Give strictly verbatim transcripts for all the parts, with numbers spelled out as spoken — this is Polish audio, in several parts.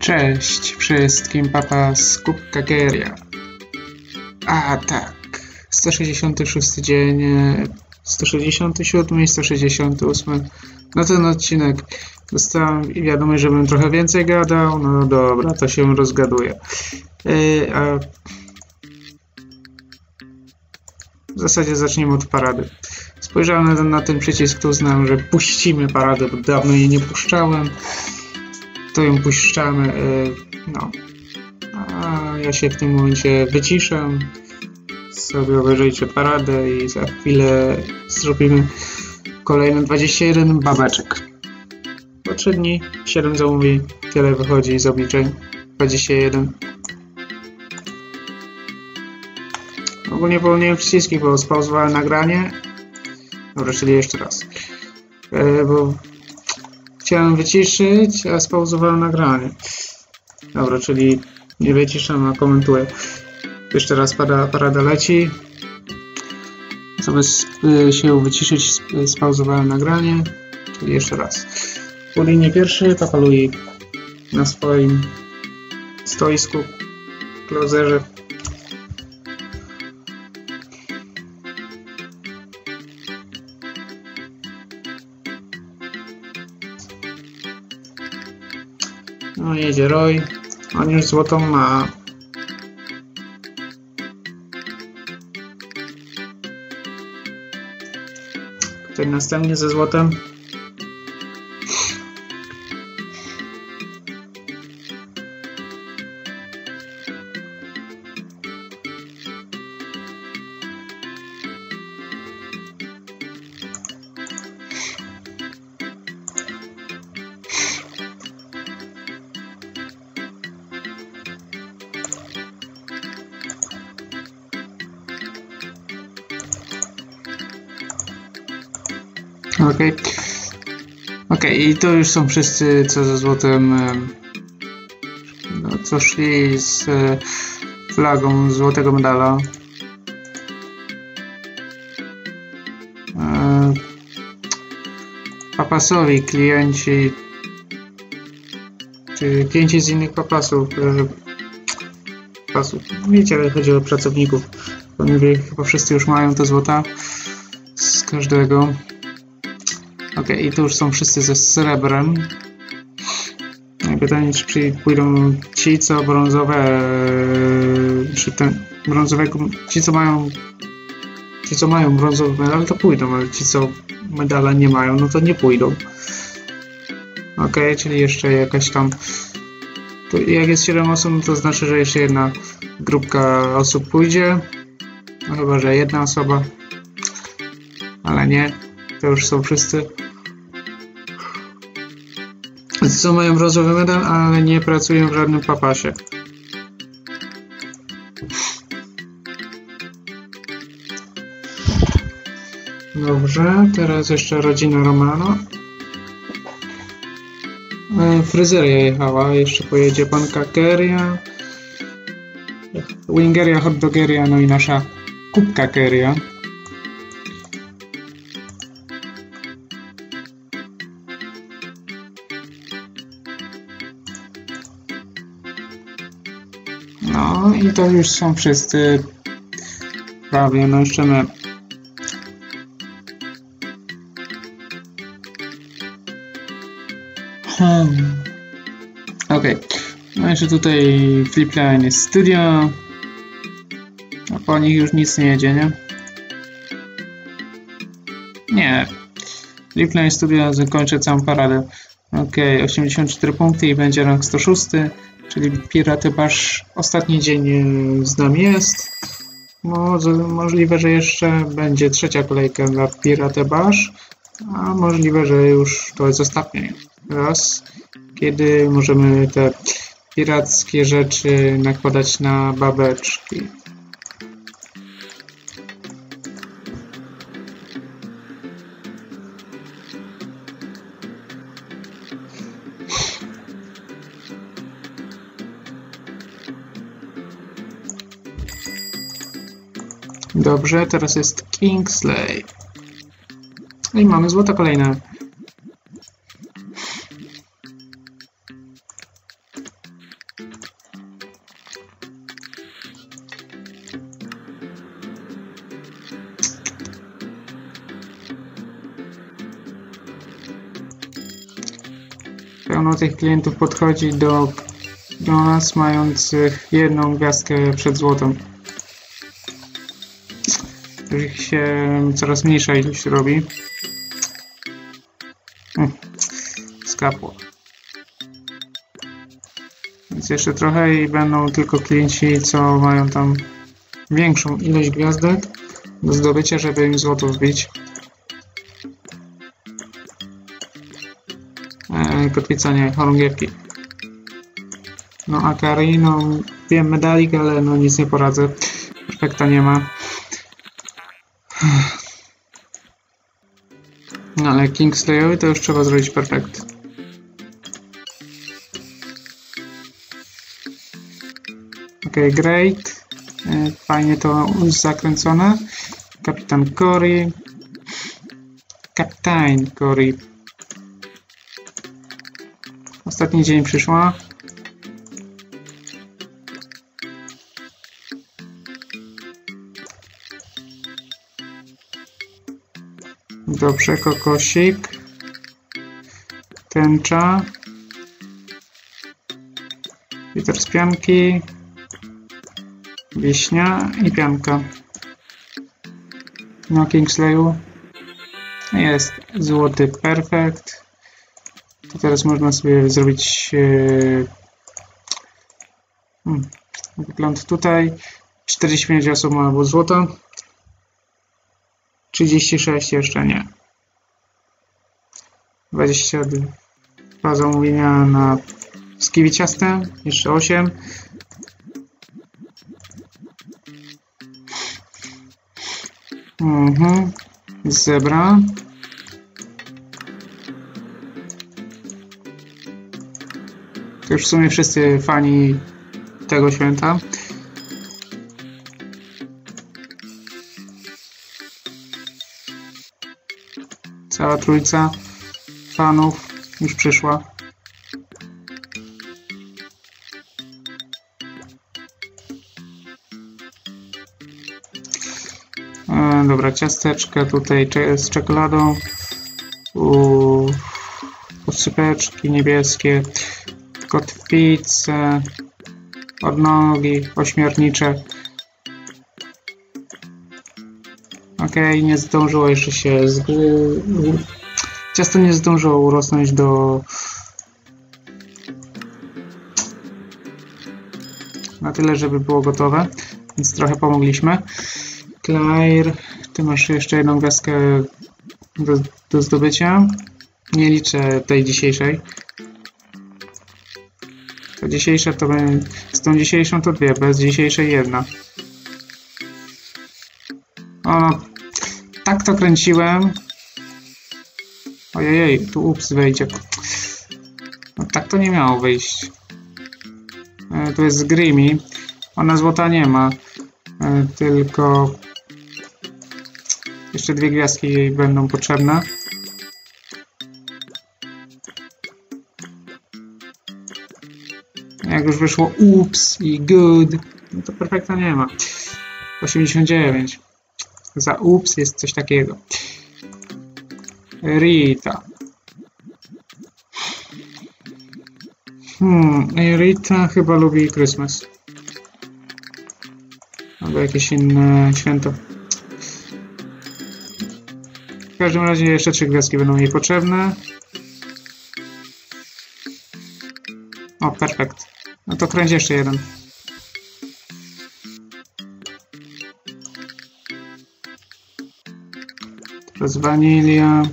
Cześć wszystkim, papa z Kubka Geria. A tak, sto sześćdziesiąty szósty dzień, sto sześćdziesiąty siódmy i sto sześćdziesiąty ósmy. Na ten odcinek dostałem wiadomość, żebym trochę więcej gadał. No dobra, to się rozgaduję. Yy, a w zasadzie zaczniemy od parady. Spojrzałem na ten, na ten przycisk, to uznałem, że puścimy paradę, bo dawno jej nie puszczałem. To ją puszczamy, yy, no. A ja się w tym momencie wyciszę. Sobie obejrzyjcie paradę i za chwilę zrobimy kolejne dwadzieścia jeden babeczek. Po trzy dni, siedem zamówień, tyle wychodzi z obliczeń. dwadzieścia jeden. Ogólnie pomyliłem przyciski, bo spauzowałem nagranie. Dobra, czyli jeszcze raz. Yy, bo chciałem wyciszyć, a spauzowałem nagranie. Dobra, czyli nie wyciszam, a komentuję. Jeszcze raz pada, parada leci. Zamiast się wyciszyć, spauzowałem nagranie. Czyli jeszcze raz. Po linie pierwszy Papa Louis na swoim stoisku, klozerze. No jedzie Roy. On już złotą ma. Tutaj następnie ze złotem. Okej. Okay. Okej, okay, i to już są wszyscy, co ze złotem, no, co szli z flagą złotego medala. Papasowi klienci, czy klienci z innych papasów, papasów, wiecie, ale chodzi o pracowników. Poniżej chyba wszyscy już mają te złota z każdego. Ok, i tu już są wszyscy ze srebrem. No i pytanie, czy pójdą ci, co brązowe, czy ten brązowego, ci, co mają, ci, co mają brązowy medal, to pójdą, ale ci, co medala nie mają, no to nie pójdą. Ok, czyli jeszcze jakaś tam, to jak jest siedem osób, to znaczy, że jeszcze jedna grupka osób pójdzie. No chyba, że jedna osoba, ale nie, to już są wszyscy. Co mają brązowy medal, ale nie pracują w żadnym papasie. Dobrze, teraz jeszcze rodzina Romano. Fryzeria jechała, jeszcze pojedzie panka Geria, Wingeria, hotdogeria, no i nasza Kubka Geria. No i to już są wszyscy prawie, no jeszcze my. Hmm. Ok, no jeszcze tutaj Flipline jest studio, a po nich już nic nie jedzie, nie? Nie, Flipline studio zakończę całą paradę. Ok, osiemdziesiąt cztery punkty i będzie rank sto sześć. Czyli Piraty Bash ostatni dzień z nami jest. Może, możliwe, że jeszcze będzie trzecia kolejka dla Piraty Bash, a możliwe, że już to jest ostatni raz, kiedy możemy te pirackie rzeczy nakładać na babeczki. Dobrze, teraz jest Kingsley. No i mamy złoto kolejne. Pełno tych klientów podchodzi do, do nas, mających jedną gwiazdkę przed złotą. Już ich się coraz mniejsza ilość robi. Hmm. Skapło. Więc jeszcze trochę i będą tylko klienci, co mają tam większą ilość gwiazdek do zdobycia, żeby im złoto wbić. Eee, kotwica nie, chorągiewki. No Akari, no wiem medalik, ale no nic nie poradzę. Perfekta nie ma. No ale Kingslayowi to już trzeba zrobić perfekt. Ok, great. Fajnie to zakręcone. Kapitan Cory. Kapitan Cory. Ostatni dzień przyszła. Dobrze, kokosik. Tęcza. Liter z pianki. Wiśnia i pianka. No Kingslayu. Jest złoty perfekt. To teraz można sobie zrobić yy, hmm, wygląd tutaj. czterdzieści pięć osób ma było złota. trzydzieści sześć jeszcze nie. dwadzieścia dwa zamówienia na z kiwi ciastem. Jeszcze osiem. Mhm. Zebra. To już w sumie wszyscy fani tego święta. Cała trójca fanów już przyszła. E, dobra, ciasteczka tutaj z czekoladą. U, posypeczki niebieskie. Kotwice. Odnogi ośmiornicze. Ok, nie zdążyło jeszcze się z... Ciasto nie zdążyło urosnąć do... na tyle, żeby było gotowe, więc trochę pomogliśmy. Claire, ty masz jeszcze jedną gwiazdkę do, do zdobycia. Nie liczę tej dzisiejszej. Ta dzisiejsza to będzie... z tą dzisiejszą to dwie, bez dzisiejszej jedna. O, no. Tak to kręciłem. Ojej, tu ups wejdzie. No, tak to nie miało wyjść. E, tu jest Grimy. Ona złota nie ma. E, tylko jeszcze dwie gwiazdki jej będą potrzebne. Jak już wyszło ups i good, no to perfekta nie ma. osiemdziesiąt dziewięć. Za ups jest coś takiego. Rita. Hmm, Rita chyba lubi Christmas. Albo jakieś inne święto. W każdym razie jeszcze trzy gwiazdki będą jej potrzebne. O, perfekt. No to kręć jeszcze jeden. Teraz wanilia.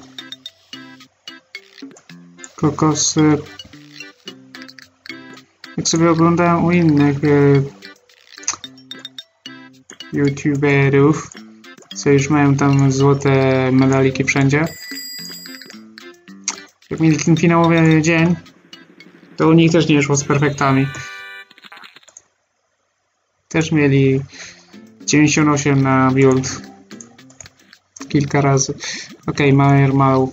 Kokosy. Jak sobie oglądałem u innych e, youtuberów, co już mają tam złote medaliki wszędzie. Jak mieli ten finałowy dzień, to u nich też nie szło z perfektami. Też mieli dziewięćdziesiąt osiem na build. Kilka razy. Ok, Majer Mał.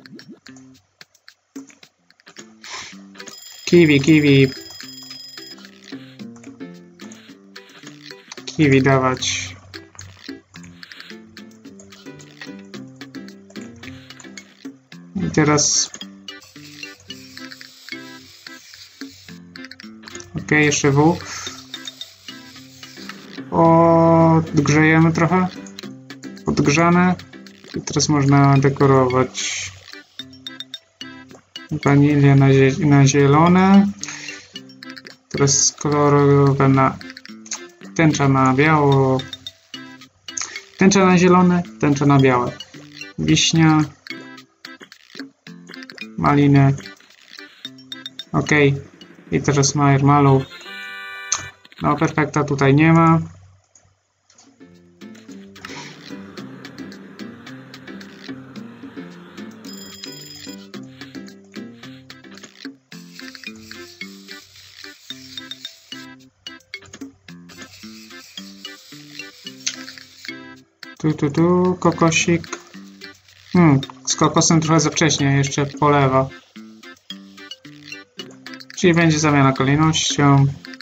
Kiwi, kiwi. Kiwi dawać. I teraz Ok, jeszcze W. Odgrzejemy trochę. Podgrzane. I teraz można dekorować. Wanilię na, zie na zielone. Teraz kolorowe na tęcza na biało. Tęcza na zielone, tęcza na białe. Wiśnia. Maliny. Ok. I teraz marshmallow. No, perfekta tutaj nie ma. Tu, tu, tu, kokosik. Hmm, z kokosem trochę za wcześnie, jeszcze polewa. Czyli będzie zamiana kolejnością.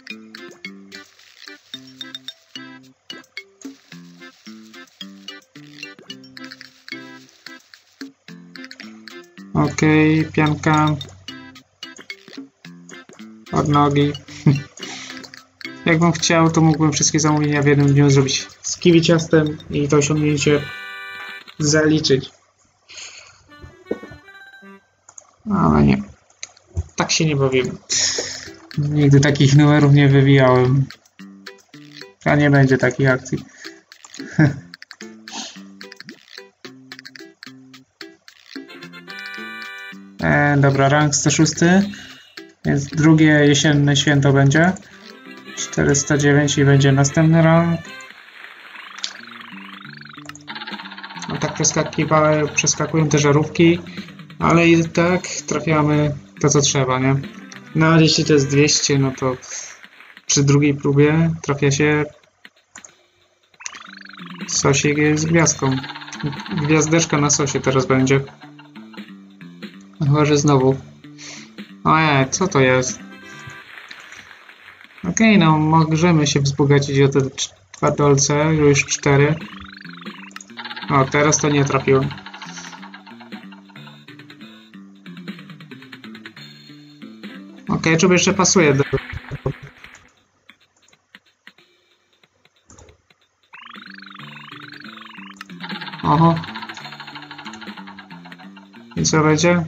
Ok, pianka. Od nogi. Jakbym chciał, to mógłbym wszystkie zamówienia w jednym dniu zrobić z kiwi ciastem i to osiągnięcie zaliczyć. Ale nie. Tak się nie bawiłem. Nigdy takich numerów nie wywijałem. A nie będzie takich akcji. e, dobra, rank sto sześć. Więc drugie jesienne święto będzie. czterysta dziewięć i będzie następny rank. No tak przeskakiwały, przeskakują te żarówki, ale i tak trafiamy to, co trzeba, nie? No ale jeśli to jest dwieście, no to przy drugiej próbie trafia się sosik z gwiazdką. Gwiazdeczka na sosie teraz będzie. Chyba, że znowu. Ojej, co to jest? Okej, okay, no możemy się wzbogacić o te dwa dolce, już cztery. O, teraz to nie trafiłem. Okej, okay, czy jeszcze pasuje do... Oho. I co będzie?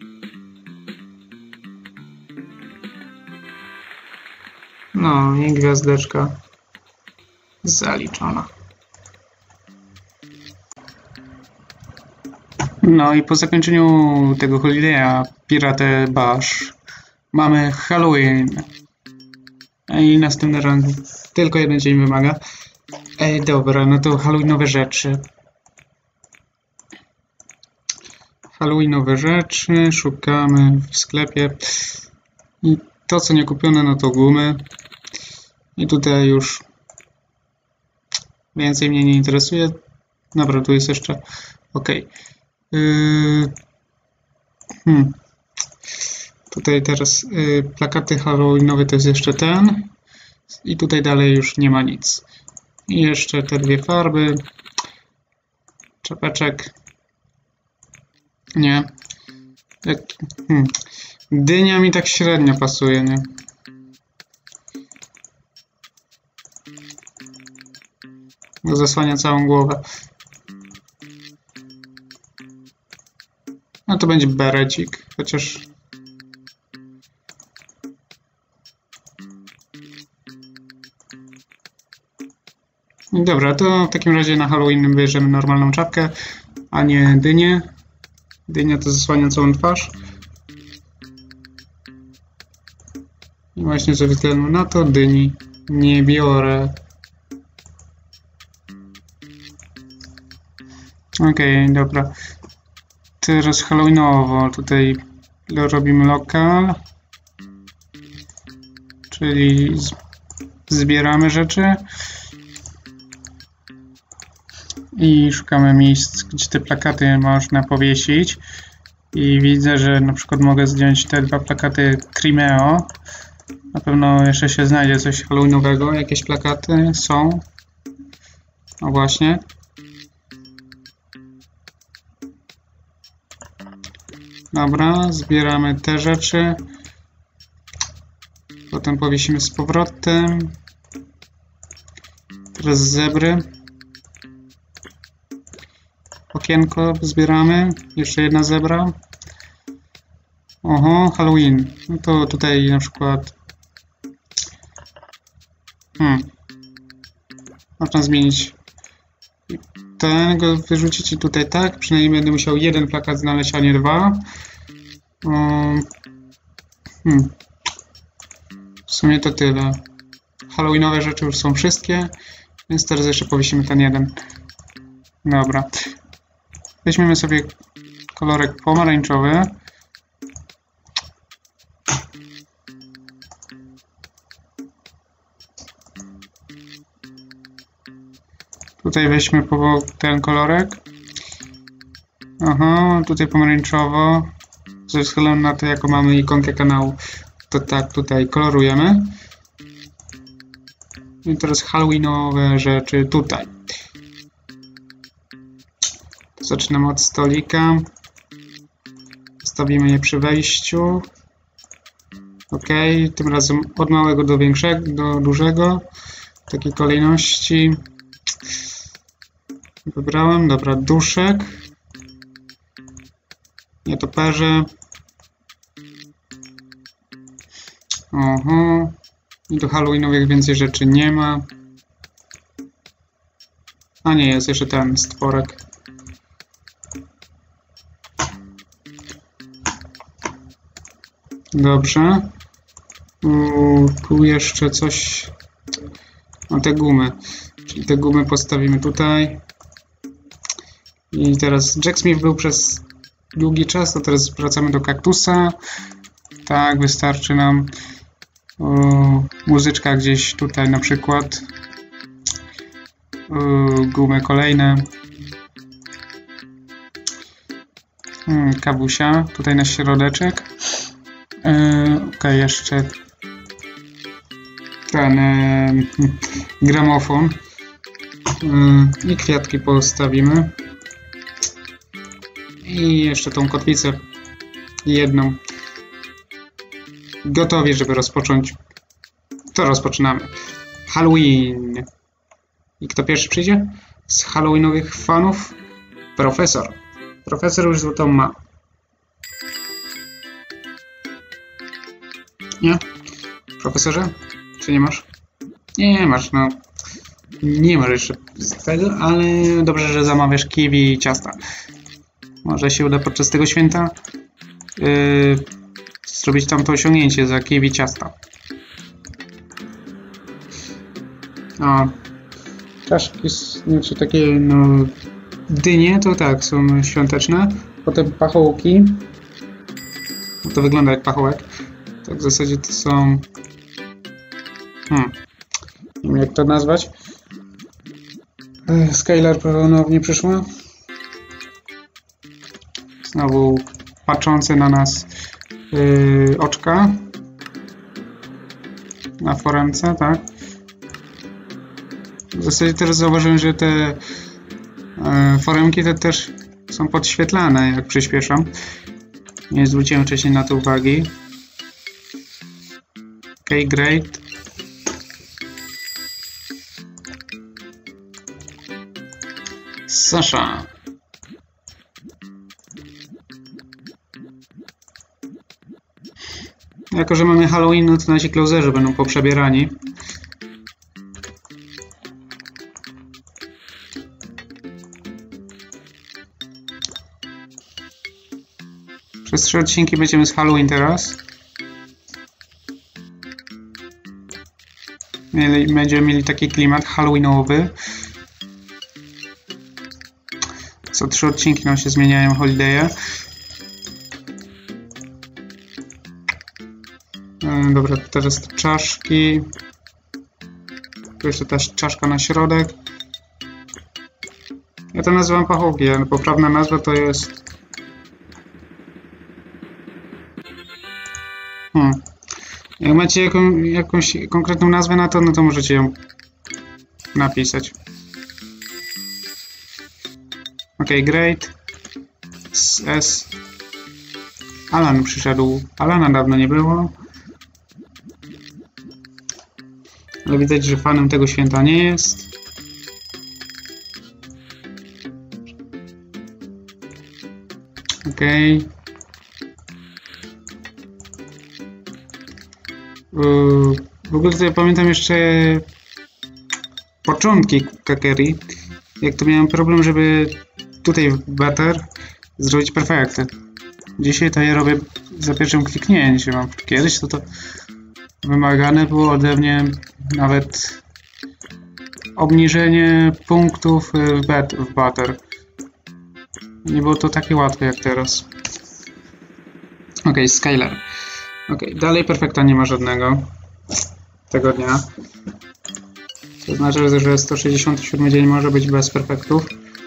No i gwiazdeczka zaliczona. No i po zakończeniu tego holiday'a Pirate Bash mamy Halloween. I następny rok tylko jeden dzień wymaga. Ej, dobra, no to Halloweenowe rzeczy. Halloweenowe rzeczy szukamy w sklepie. I to, co nie kupione, no to gumy. I tutaj już więcej mnie nie interesuje. Dobra, tu jest jeszcze... Ok. Yy... Hmm. Tutaj teraz yy, plakaty halloweenowe to jest jeszcze ten. I tutaj dalej już nie ma nic. I jeszcze te dwie farby. Czapeczek. Nie. Jak... Hmm. Dynia mi tak średnio pasuje, nie? Bo zasłania całą głowę. No to będzie berecik, chociaż... Dobra, to w takim razie na Halloween bierzemy normalną czapkę, a nie dynię. Dynia to zasłania całą twarz. I właśnie ze względu na to dyni nie biorę. Okej, okay, dobra. Teraz halloweenowo. Tutaj robimy lokal. Czyli zbieramy rzeczy. I szukamy miejsc, gdzie te plakaty można powiesić. I widzę, że na przykład mogę zdjąć te dwa plakaty Crimeo. Na pewno jeszcze się znajdzie coś halloweenowego. Jakieś plakaty są. No właśnie. Dobra, zbieramy te rzeczy. Potem powiesimy z powrotem. Teraz zebry. Okienko zbieramy. Jeszcze jedna zebra. Oho, Halloween. No to tutaj na przykład... Hmm. Można zmienić ten, go wyrzucić i tutaj tak. Przynajmniej będę musiał jeden plakat znaleźć, a nie dwa. Um, hmm. W sumie to tyle. Halloweenowe rzeczy już są wszystkie, więc teraz jeszcze powiesimy ten jeden. Dobra. Weźmiemy sobie kolorek pomarańczowy. Tutaj weźmy ten kolorek. Aha, tutaj pomarańczowo. Ze względu na to, jaką mamy ikonkę kanału, to tak tutaj kolorujemy. I teraz halloweenowe rzeczy tutaj. Zaczynamy od stolika. Stawimy je przy wejściu. OK, tym razem od małego do większego, do dużego. W takiej kolejności. Wybrałem, dobra, duszek. Nietoperze. Oho. I do halloweenowych więcej rzeczy nie ma. A nie, jest jeszcze ten stworek. Dobrze. U, tu jeszcze coś. O, te gumy. Czyli te gumy postawimy tutaj. I teraz Jack Smith był przez długi czas, to teraz wracamy do kaktusa. Tak, wystarczy nam o, muzyczka gdzieś tutaj na przykład. O, gumy kolejne. Hmm, kawusia, tutaj na środeczek. E, ok, jeszcze ten e, gramofon. E, I kwiatki postawimy. I jeszcze tą kotwicę jedną. Gotowi, żeby rozpocząć. To rozpoczynamy. Halloween. I kto pierwszy przyjdzie? Z halloweenowych fanów? Profesor. Profesor już złotą ma. Nie? Profesorze? Czy nie masz? Nie masz, no. Nie masz jeszcze z tego, ale dobrze, że zamawiasz kiwi i ciasta. Może się uda podczas tego święta yy, zrobić tamto osiągnięcie za kiwi ciasta. O, czaszki, znaczy takie no dynie to tak, są świąteczne. Potem pachołki. No to wygląda jak pachołek. Tak w zasadzie to są... Hmm. Nie wiem jak to nazwać. Skylar ponownie przyszła. Znowu patrzące na nas yy, oczka na foremce, tak? W zasadzie teraz zauważyłem, że te yy, foremki te też są podświetlane, jak przyspieszam. Nie zwróciłem wcześniej na to uwagi. Ok, great. Sasha. Jako że mamy Halloween, no to nasi closerzy będą poprzebierani. Przez trzy odcinki będziemy z Halloween teraz. Mieli, będziemy mieli taki klimat halloweenowy. Co trzy odcinki nam się zmieniają holiday'e. Dobra, teraz te czaszki. Tu jeszcze ta czaszka na środek. Ja to nazywam pachołki, ale poprawna nazwa to jest... Hmm. Jak macie jaką, jakąś konkretną nazwę na to, no to możecie ją napisać. Ok, great. S. Alan przyszedł. Alana dawno nie było. Ale widać, że fanem tego święta nie jest. Okej. Okay. W ogóle to ja pamiętam jeszcze początki Kakeri, jak to miałem problem, żeby tutaj w Butter zrobić perfekty. Dzisiaj to ja robię za pierwszym kliknięciem. Kiedyś to to wymagane było ode mnie nawet obniżenie punktów w, bet, w Butter. Nie było to takie łatwe jak teraz. Ok, Skylar. Ok, dalej perfekta nie ma żadnego tego dnia. To znaczy, że sto sześćdziesiąty siódmy dzień może być bez perfektów.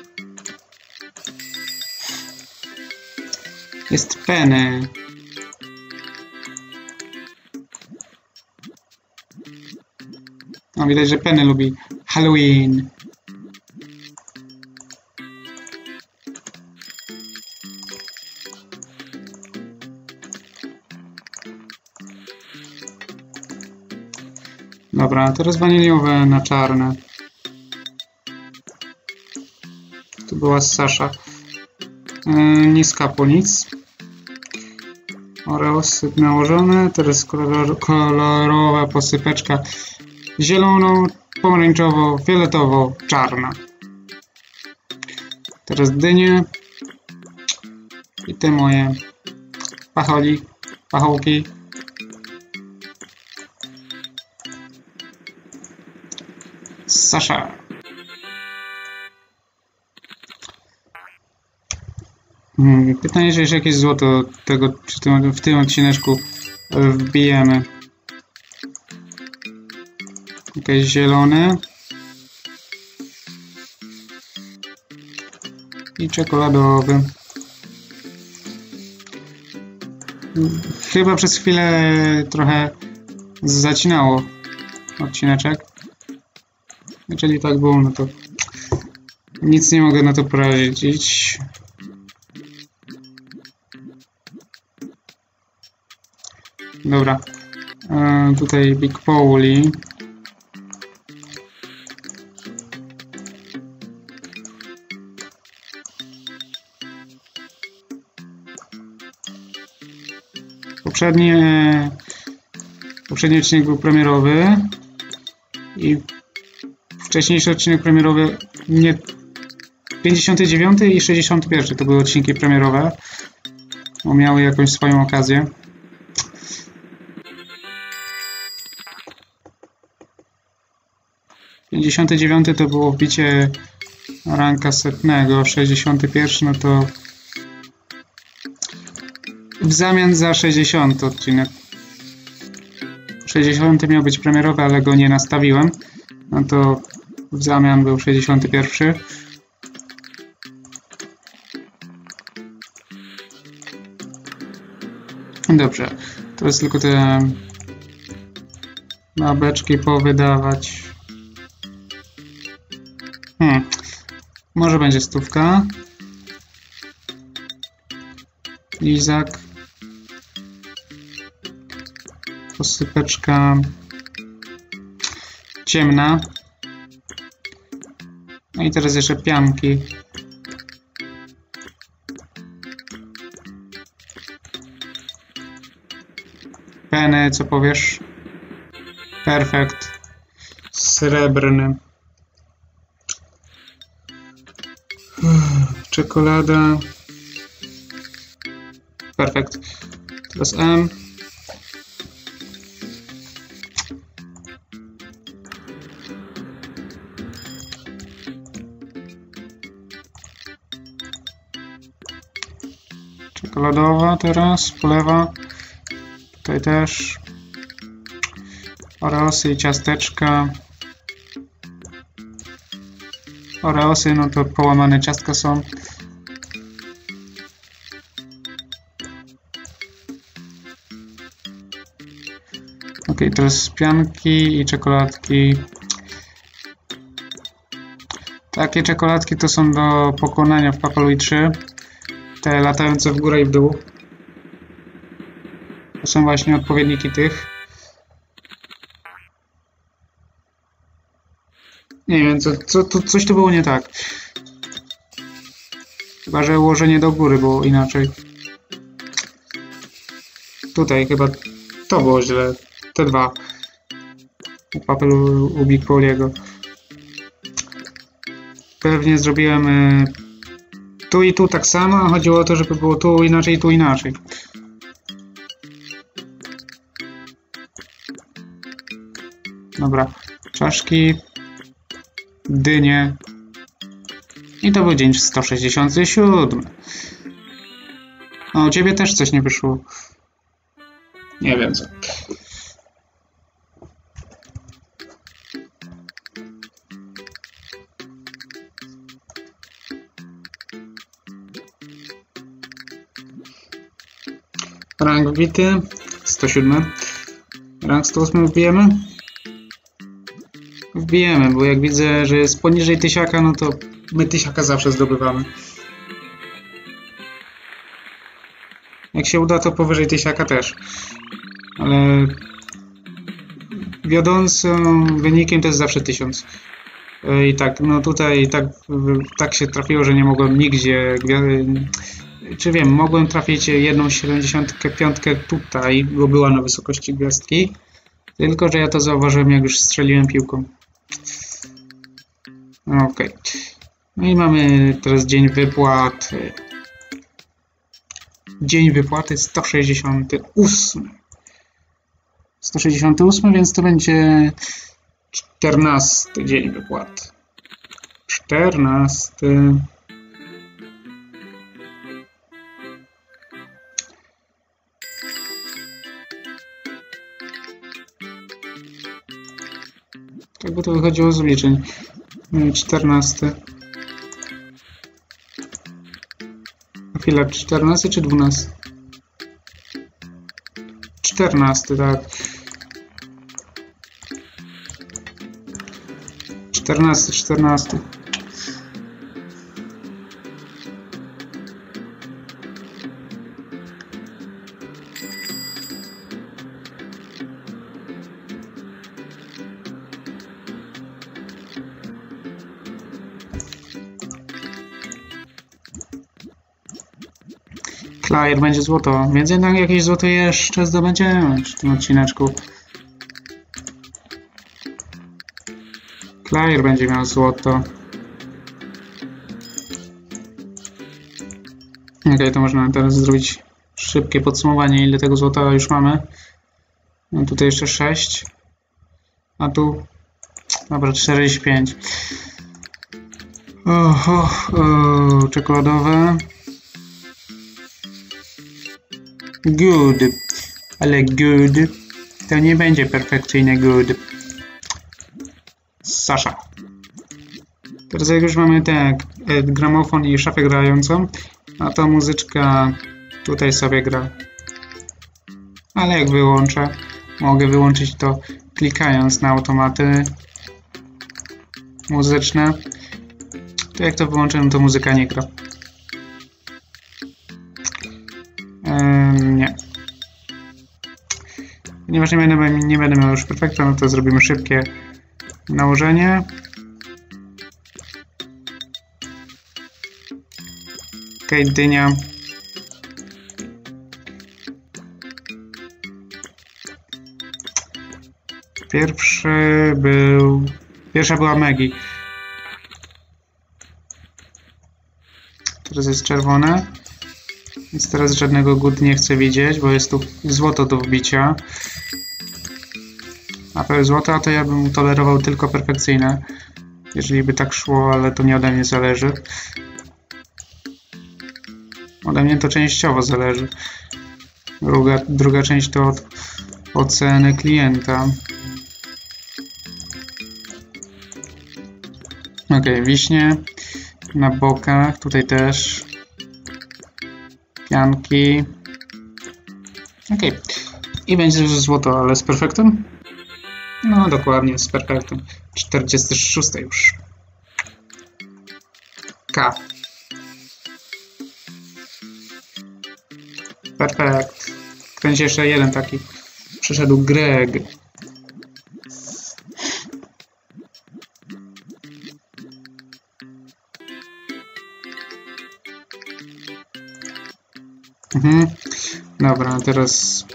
Jest Penny. No widać, że Penny lubi Halloween. Dobra, teraz waniliowe na czarne. Tu była Sasha. Yy, nie skapło nic. Oreosy nałożone. Teraz kolor, kolorowa posypeczka. Zieloną, pomarańczowo, fioletowo, czarna. Teraz dynie. I te moje pacholi, pachołki. Sasha. Hmm, pytanie, czy jeszcze jakieś złoto tego, przy tym, w tym odcineczku wbijemy. Jakieś zielone. I czekoladowy. Chyba przez chwilę trochę zacinało odcineczek. Jeżeli tak było, no to nic nie mogę na to poradzić. Dobra. E, tutaj Big Pauli. Poprzednie, poprzedni odcinek był premierowy i wcześniejszy odcinek premierowy, nie, pięćdziesiąty dziewiąty i sześćdziesiąty pierwszy to były odcinki premierowe, bo miały jakąś swoją okazję. pięćdziesiąty dziewiąty to było wbicie ranka setnego, sześćdziesiąty pierwszy no to w zamian za sześćdziesiąty odcinek. sześćdziesiąty miał być premierowy, ale go nie nastawiłem. No to w zamian był sześćdziesiąty pierwszy. Dobrze. Teraz tylko te babeczki powydawać. Hmm. Może będzie stówka. Izak. Posypeczka ciemna. No i teraz jeszcze pianki. Penny, co powiesz? Perfekt. Srebrny. Czekolada. Perfekt. Teraz M. Czekoladowa teraz, polewa. Tutaj też. Oreosy i ciasteczka. Oreosy, no to połamane ciastka są. Ok, teraz pianki i czekoladki. Takie czekoladki to są do pokonania w Papalui trzy. Te latające w górę i w dół. To są właśnie odpowiedniki tych. Nie wiem, co, co, to, coś tu było nie tak. Chyba, że ułożenie do góry było inaczej. Tutaj chyba to było źle. Te dwa. U papelu u Big Pauliego. Pewnie zrobiłem y, tu i tu tak samo, a chodziło o to, żeby było tu inaczej i tu inaczej. Dobra. Czaszki. Dynie. I to był dzień sto sześćdziesiąty siódmy. No, u ciebie też coś nie wyszło. Nie wiem co. Rank wbity. sto siedem. Rank sto osiem wbijemy? Wbijemy, bo jak widzę, że jest poniżej tysiaka, no to my tysiaka zawsze zdobywamy. Jak się uda, to powyżej tysiaka też. Ale wiodącym wynikiem to jest zawsze tysiąc. I tak, no tutaj tak, tak się trafiło, że nie mogłem nigdzie... Czy wiem, mogłem trafić jedną siedemdziesiątkę piątkę tutaj, bo była na wysokości gwiazdki. Tylko że ja to zauważyłem, jak już strzeliłem piłką. Ok. No i mamy teraz dzień wypłat. Dzień wypłaty sto sześćdziesiąty ósmy. sto sześćdziesiąty ósmy, więc to będzie czternasty dzień wypłat. czternasty. Tak by to wychodziło z obliczeń. czternasty. Chwila, czternasty czy dwunasty? czternasty, tak. czternasty, czternasty. Claire będzie złoto, więc jednak jakieś złoto jeszcze zdobędziemy w tym odcineczku. Claire będzie miał złoto. Ok, to można teraz zrobić szybkie podsumowanie, ile tego złota już mamy. No tutaj jeszcze sześć. A tu... Dobra, czterdzieści pięć. Oho, o, czekoladowe. Good, ale good to nie będzie perfekcyjne good. Sasha. Teraz jak już mamy tak gramofon i szafę grającą, a to muzyczka tutaj sobie gra. Ale jak wyłączę, mogę wyłączyć to klikając na automaty muzyczne. To jak to wyłączę, no to muzyka nie gra. Ehm, nie. Ponieważ nie będę, nie będę miał już perfekta, no to zrobimy szybkie nałożenie. Okej, dynia. Pierwszy był... Pierwsza była Maggie. Teraz jest czerwone. Więc teraz żadnego good nie chcę widzieć, bo jest tu złoto do wbicia. A to jest złoto, to ja bym tolerował tylko perfekcyjne. Jeżeli by tak szło, ale to nie ode mnie zależy. Ode mnie to częściowo zależy. Druga, druga część to od oceny klienta. Ok, wiśnie na bokach, tutaj też. Pianki. Ok. I będzie złoto, ale z perfektem? No dokładnie, z perfektem. czterdziesty szósty już. K. Perfekt. Kręci jeszcze jeden taki. Przyszedł Greg. Mhm. Dobra, teraz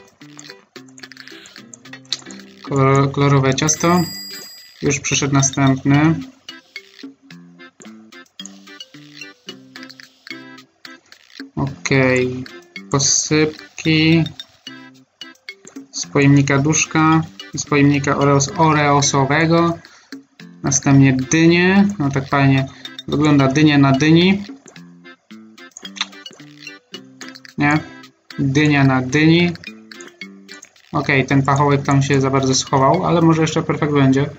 kolor, kolorowe ciasto. Już przyszedł następny. Okej. Posypki. Z pojemnika duszka. Z pojemnika oreos, oreosowego. Następnie dynie. No tak fajnie wygląda dynia na dyni. Nie? Dynia na dyni. Ok, ten pachołek tam się za bardzo schował, ale może jeszcze perfekt będzie.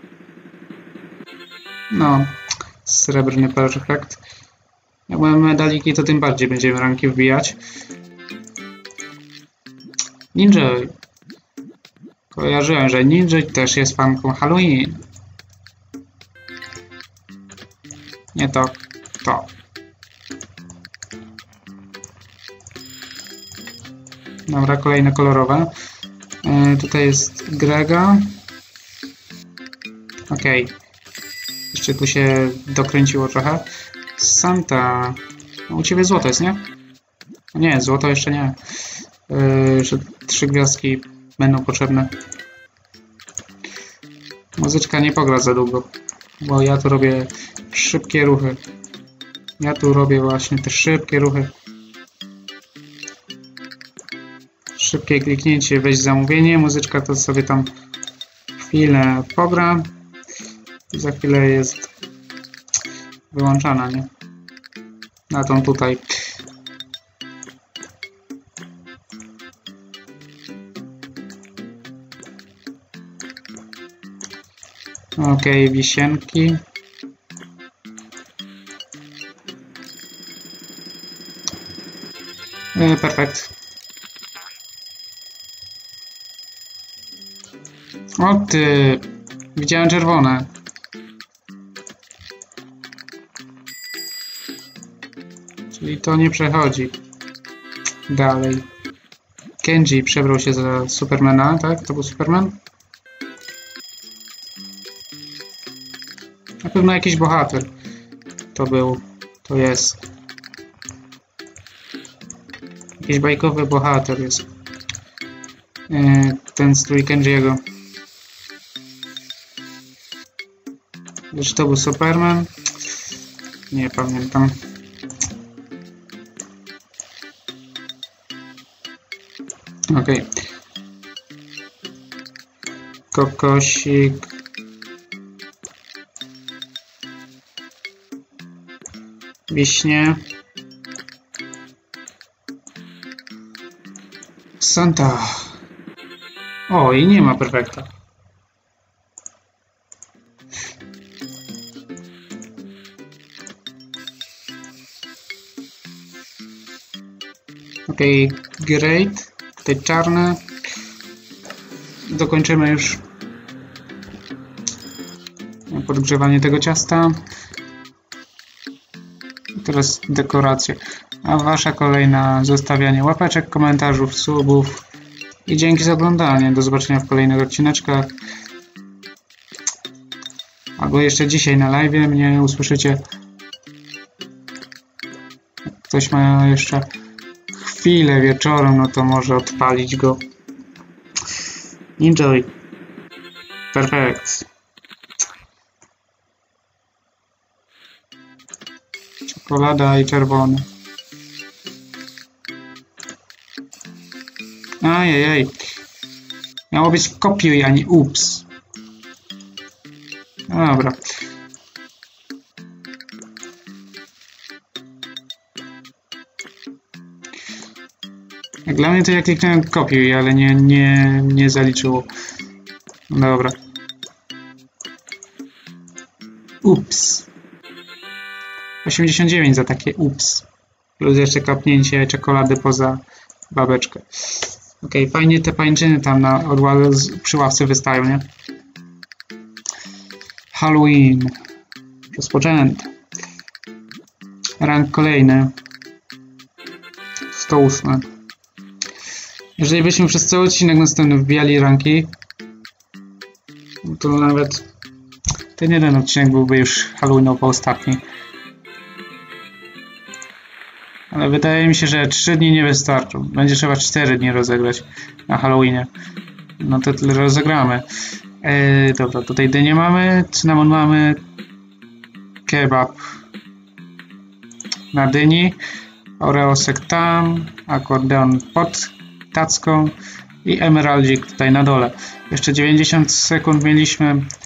No, srebrny perfekt. Jak mamy medaliki, to tym bardziej będziemy ranki wbijać. Ninja. Kojarzyłem, że Ninja też jest fanką Halloween. Nie to, to. Dobra, kolejne kolorowe. Yy, tutaj jest Grega. Ok. Jeszcze tu się dokręciło trochę. Santa. No, u ciebie złoto jest, nie? Nie, złoto jeszcze nie. Yy, że trzy gwiazdki będą potrzebne. Muzyczka nie pogra za długo, bo ja tu robię szybkie ruchy. Ja tu robię właśnie te szybkie ruchy. Szybkie kliknięcie, weź zamówienie. Muzyczka to sobie tam chwilę pogra. I za chwilę jest wyłączana, nie? Na tą tutaj. Ok, wisienki. E, perfekt. O ty, widziałem czerwone. Czyli to nie przechodzi. Dalej. Kenji przebrał się za Supermana, tak? To był Superman? Na pewno jakiś bohater. To był, to jest. Jakiś bajkowy bohater jest. Yy, ten strój Kenjiego. Czy to był Superman? Nie pamiętam. Ok. Kokosik. Wiśnie. Santa. O, i nie ma perfekta. Ok, great. Te czarne. Dokończymy już podgrzewanie tego ciasta. Teraz dekoracje. A wasza kolejna zostawianie łapeczek, komentarzów, subów. I dzięki za oglądanie. Do zobaczenia w kolejnych odcineczkach. Albo jeszcze dzisiaj na live mnie usłyszycie. Jak ktoś ma jeszcze chwilę wieczorem, no to może odpalić go. Enjoy. Perfekt. Czekolada i czerwony. Ajajaj. Miało być kopiuj, a nie ups. No dobra. Jak dla mnie to ja kliknąłem kopiuj, ale nie, nie, nie zaliczyło. Dobra. Ups. osiemdziesiąt dziewięć za takie ups. Plus jeszcze kapnięcie czekolady poza babeczkę. Ok, fajnie te pańczyny tam na odłazy przy ławce wystają, nie? Halloween. Rozpoczęty. Rank kolejny. sto osiem. Jeżeli byśmy przez cały odcinek następny wbijali ranki, to nawet ten jeden odcinek byłby już Halloweenowo ostatni. Ale wydaje mi się, że trzy dni nie wystarczą. Będzie trzeba cztery dni rozegrać na Halloweenie. No to tyle rozegramy. Yy, dobra, tutaj dynię mamy, cynamon mamy, kebab na dyni, oreosek tam, akordeon pod tacką i emeraldzik tutaj na dole. Jeszcze dziewięćdziesiąt sekund mieliśmy.